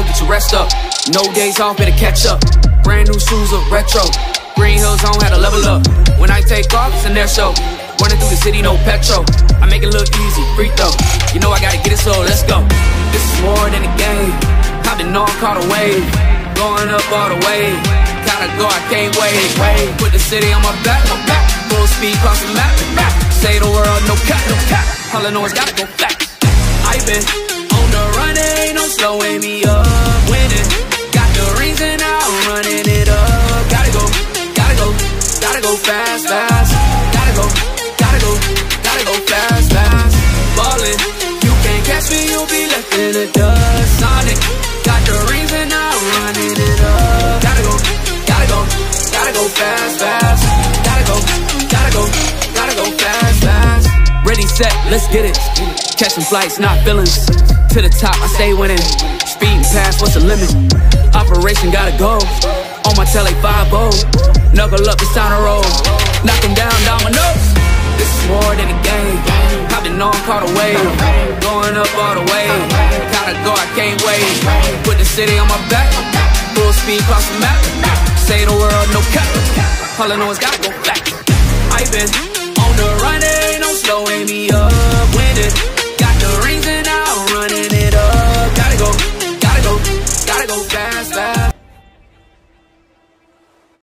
get your rest up. No days off, better catch up. Brand new shoes look retro. Green Hills on, had to level up. When I take off, it's an air show. Running through the city, no petrol. I make it look easy, free throw. You know I gotta get it, so let's go. This is more than a game. I've been on, caught a wave. Going up all the way. Gotta go, I can't wait. Put the city on my back. Full speed, cross the map. Say the world, no cap. All I know is gotta go fast. I've been on the run, there ain't no slowing me up. Winning, got the reason now, I'm running it up. Gotta go fast. Gotta go fast. Ballin', you can't catch me, you'll be left in the dust. Sonic, got the reason now, I'm running it up. Gotta go fast. Gotta go fast. Ready, set, let's get it. Catching flights, not feelings. To the top, I stay winning. Speeding past, what's the limit? Operation gotta go. On my tele 5-0. Knuckle up, it's time to roll. Knock 'em down, dominoes. This is more than a game. I've been on, caught a wave. Going up all the way. Gotta go, I can't wait. Put the city on my back. Full speed, cross the map. Say the world, no cap. All I know is gotta go back. I've been on the run.